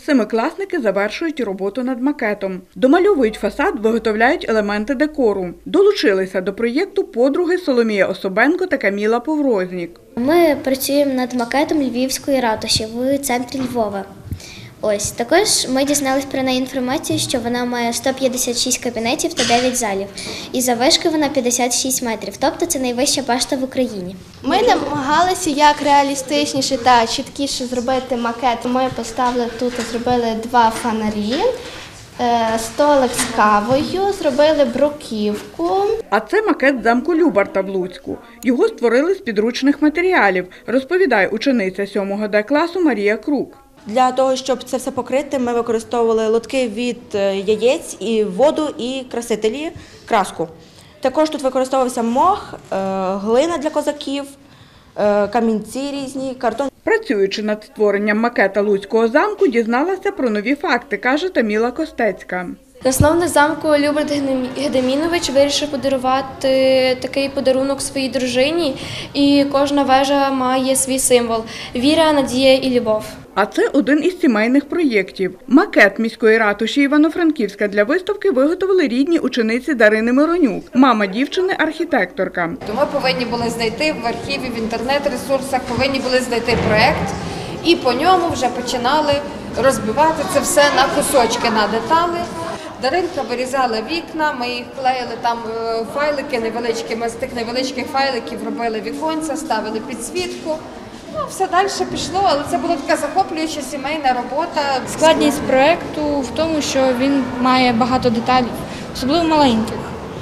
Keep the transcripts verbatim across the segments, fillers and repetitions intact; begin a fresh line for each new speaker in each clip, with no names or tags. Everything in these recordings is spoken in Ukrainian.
Семикласники завершують роботу над макетом. Домальовують фасад, виготовляють елементи декору. Долучилися до проєкту подруги Соломія Особенко та Каміла Поврознік.
Ми працюємо над макетом Львівської ратуші в центрі Львова. Ось, також ми дізналися про неї інформацію, що вона має сто п'ятдесят шість кабінетів та дев'ять залів. І заввишки вона п'ятдесят шість метрів, тобто це найвища башта в Україні.
Ми намагалися як реалістичніше та чіткіше зробити макет. Ми поставили тут, зробили два фонарі, столик з кавою, зробили бруківку.
А це макет замку Любарта в Луцьку. Його створили з підручних матеріалів, розповідає учениця сьомого Д класу Марія Крук.
Для того, щоб це все покрити, ми використовували лотки від яєць, і воду, і красителі, краску. Також тут використовувався мох, глина для козаків, камінці різні, картон.
Працюючи над створенням макета Луцького замку, дізналася про нові факти, каже Таміла Костецька.
Засновник замку Любарт Гедемінович вирішив подарувати такий подарунок своїй дружині, і кожна вежа має свій символ – віра, надія і любов.
А це один із сімейних проєктів. Макет міської ратуші Івано-Франківська для виставки виготовили рідні учениці Дарини Миронюк. Мама дівчини – архітекторка.
То ми повинні були знайти в архіві, в інтернет-ресурсах, повинні були знайти проєкт і по ньому вже починали розбивати це все на кусочки, на деталі. Даринка вирізала вікна, ми їх клеїли там файлики невеличкі, ми з тих невеличких файликів робили віконця, ставили підсвітку. Ну, все далі пішло, але це була така захоплююча сімейна робота.
Складність проєкту в тому, що він має багато деталей, особливо маленьких.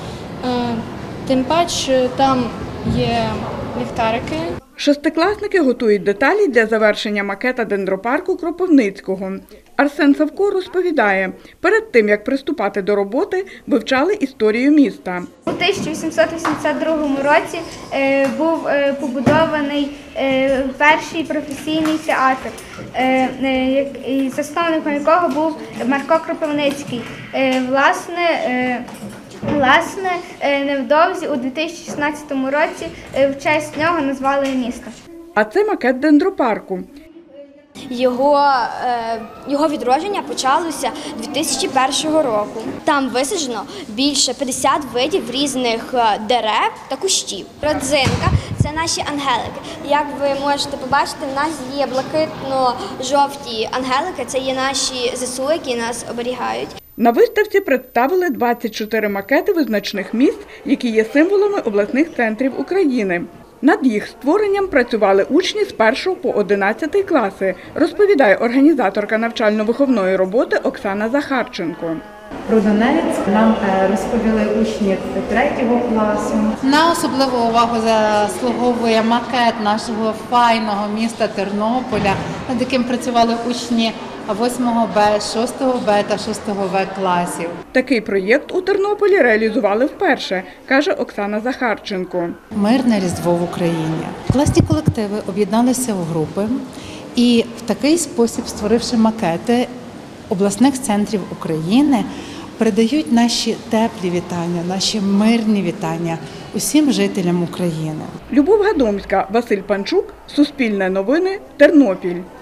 Тим паче там є ліхтарики.
Шестикласники готують деталі для завершення макета дендропарку Кропивницького. Арсен Савко розповідає, перед тим, як приступати до роботи, вивчали історію міста.
У тисяча вісімсот вісімдесят другому році е, був е, побудований е, перший професійний театр, е, е, засновником якого був Марко Кропивницький. Е, власне, е, Власне, невдовзі у дві тисячі шістнадцятому році в честь нього назвали місто.
А це макет дендропарку.
Його, його відродження почалося дві тисячі першого року. Там висаджено більше п'ятдесят видів різних дерев та кущів. Родзинка – це наші ангелики. Як ви можете побачити, в нас є блакитно-жовті ангелики, це є наші ЗСУ, які нас оберігають.
На виставці представили двадцять чотири макети визначних міст, які є символами обласних центрів України. Над їх створенням працювали учні з першого по одинадцятий класи, розповідає організаторка навчально-виховної роботи Оксана Захарченко.
Про Донецьк нам розповіли учні третього класу.
На особливу увагу заслуговує макет нашого файного міста Тернополя, над яким працювали учні восьмого Б, шостого Б та шостого В класів.
Такий проєкт у Тернополі реалізували вперше, каже Оксана Захарченко.
Мирне Різдво в Україні. Класні колективи об'єдналися в групи і в такий спосіб, створивши макети обласних центрів України, передають наші теплі вітання, наші мирні вітання усім жителям України.
Любов Гадомська, Василь Панчук, Суспільне новини, Тернопіль.